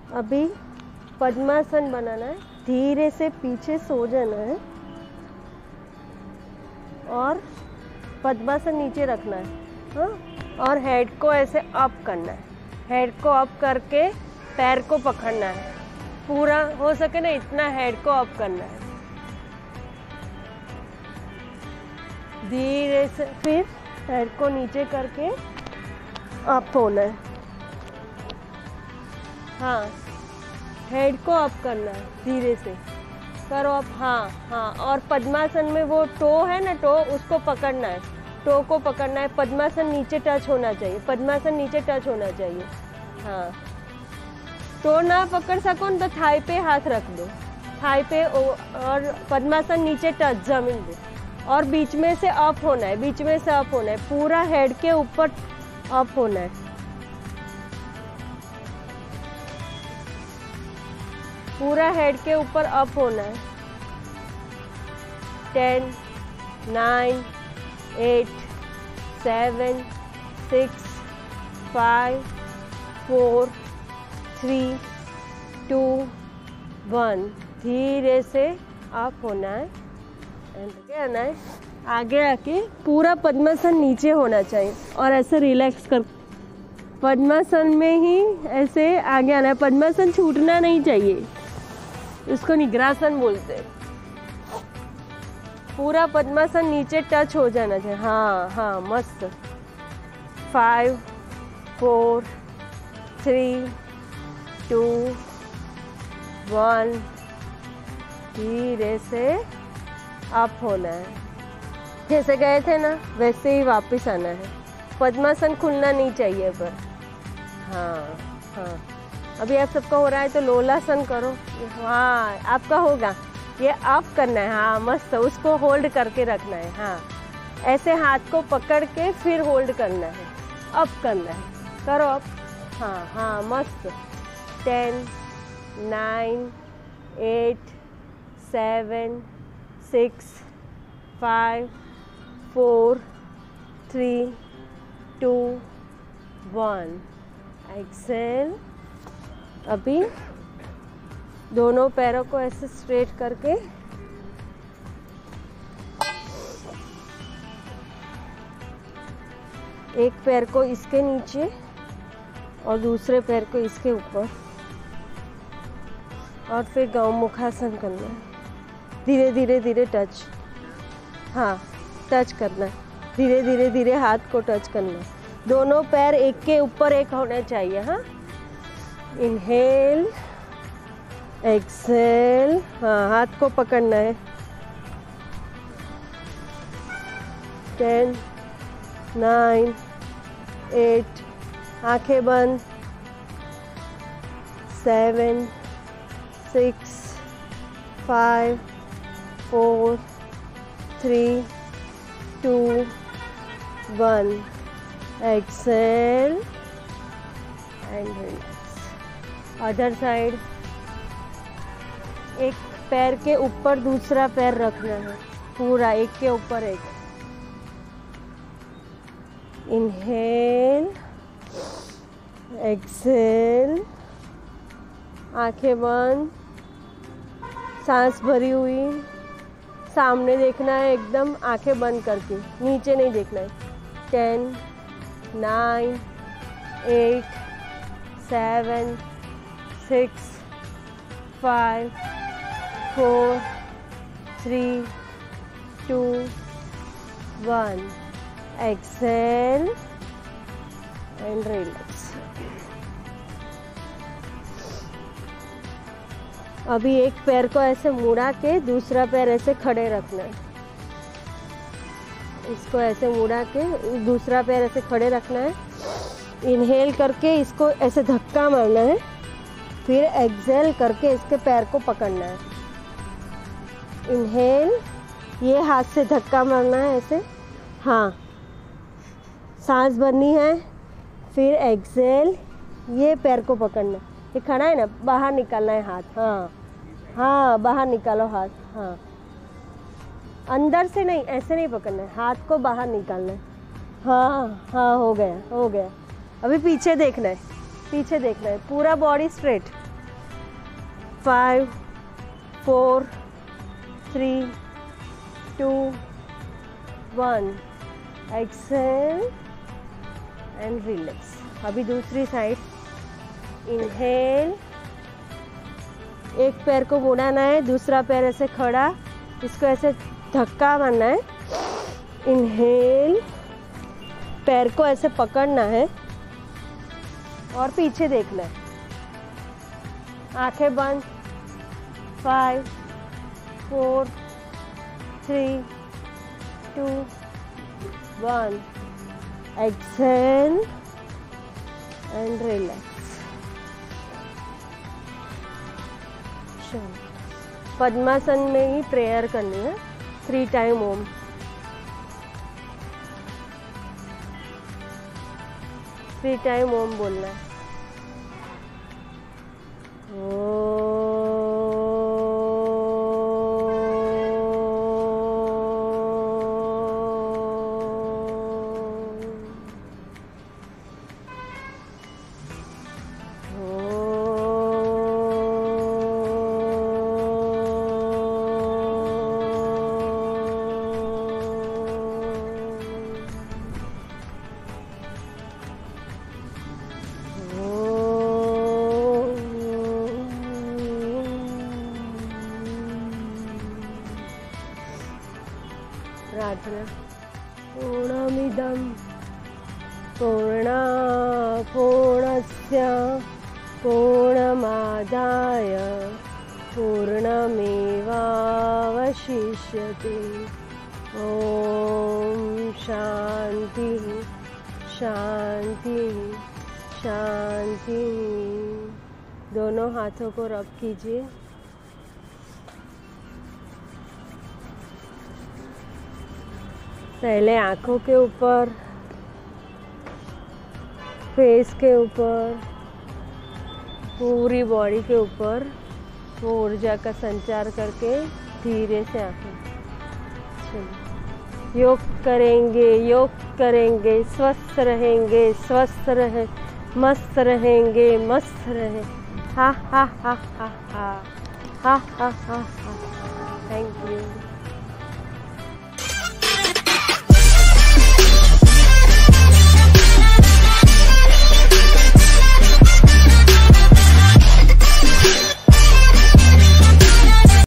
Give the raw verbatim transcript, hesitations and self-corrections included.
अभी पद्मासन बनाना है, धीरे से पीछे सो जाना है और पद्मासन नीचे रखना है, हाँ। और हेड को ऐसे अप करना है, हेड को अप करके पैर को पकड़ना है, पूरा हो सके ना इतना हेड को अप करना है, धीरे से। फिर हेड को नीचे करके अप होना है, हाँ, हेड को अप करना है, धीरे से करो अप, हाँ हाँ। और पद्मासन में वो टो है ना, टो उसको पकड़ना है, टो को पकड़ना है, पद्मासन नीचे टच होना चाहिए, पद्मासन नीचे टच होना चाहिए, हाँ। टो ना पकड़ सको तो थाई पे हाथ रख दो, थाई पे, और पद्मासन नीचे टच जमीन पे, और बीच में से अप होना है, बीच में से अप होना है, पूरा हेड के ऊपर अप होना है, पूरा हेड के ऊपर अप होना है। Ten, nine, eight, seven, six, five, four, three, two, one. धीरे से अप होना है, आगे आना है, आगे आके पूरा पद्मासन नीचे होना चाहिए और ऐसे रिलैक्स कर, पद्मासन में ही ऐसे आगे आना है, पद्मासन छूटना नहीं चाहिए, इसको निग्रासन बोलते हैं। पूरा पद्मासन नीचे टच हो जाना चाहिए, हाँ हाँ, मस्त। Five, four, three, two, one. धीरे से अप होना है, जैसे गए थे ना वैसे ही वापस आना है, पद्मासन खुलना नहीं चाहिए पर, हाँ हाँ। अभी आप सबका हो रहा है तो लोलासन करो, हाँ आपका होगा, ये अप करना है, हाँ मस्त, उसको होल्ड करके रखना है, हाँ ऐसे हाथ को पकड़ के फिर होल्ड करना है, अप करना है, करो अप, हाँ हाँ मस्त। Ten, nine, eight, seven, six, five, four, three, two, one. Exhale. अभी दोनों पैरों को ऐसे स्ट्रेट करके एक पैर को इसके नीचे और दूसरे पैर को इसके ऊपर, और फिर गौमुखासन करना है, धीरे धीरे धीरे टच, हाँ टच करना है, धीरे धीरे धीरे हाथ को टच करना है, दोनों पैर एक के ऊपर एक होना चाहिए, हाँ। इनहेल, एक्सेल, हाँ हाथ को पकड़ना है। टेन, नाइन, एट, आंखें बंद। Seven, six, five, four, three, two, one. Exhale and relax. Other side, एक पैर के ऊपर दूसरा पैर रखना है, पूरा एक के ऊपर एक। इनहेल, एक्सेल, आंखें बंद, सांस भरी हुई, सामने देखना है एकदम, आंखें बंद करके, नीचे नहीं देखना है। Ten, nine, eight, seven, six, five, four, three, two, one. Exhale and relax. अभी एक पैर को ऐसे मुड़ा के दूसरा पैर ऐसे खड़े रखना है, इसको ऐसे मुड़ा के दूसरा पैर ऐसे खड़े रखना है। इनहेल करके इसको ऐसे धक्का मारना है, फिर एक्सेल करके इसके पैर को पकड़ना है। इनहेल, ये हाथ से धक्का मारना है ऐसे, हाँ सांस भरनी है, फिर एक्सेल, ये पैर को पकड़ना है, ये खड़ा है ना, बाहर निकालना है हाथ, हाँ हाँ बाहर निकालो हाथ, हाँ अंदर से नहीं, ऐसे नहीं पकड़ना है, हाथ को बाहर निकालना है, हाँ हाँ हो गया हो गया। अभी पीछे देखना है, पीछे देखना है, पूरा body straight, five, four, three, two, one. Exhale and relax. अभी दूसरी साइड। इनहेल, एक पैर को मुड़ाना है, दूसरा पैर ऐसे खड़ा, इसको ऐसे धक्का मारना है। इनहेल, पैर को ऐसे पकड़ना है और पीछे देखना है। आंखें बंद। Five, four, three, two, one. Exhale and relax. Padmasana में ही प्रेयर करनी है, three time Om. Three time Om बोलना है। प्रार्थना। पूर्णमिदं पूर्णात् पूर्णस्य पूर्णमादाय पूर्णमेवावशिष्यते। ओम शांति शांति शांति। दोनों हाथों को रब कीजिए। पहले आँखों के ऊपर, फेस के ऊपर, पूरी बॉडी के ऊपर वो ऊर्जा का संचार करके धीरे से आँखें। चलिए योग करेंगे, योग करेंगे, स्वस्थ रहेंगे, स्वस्थ रहे, मस्त रहेंगे, मस्त रहे। हा हा हा हा हा हा हा हा। Thank you.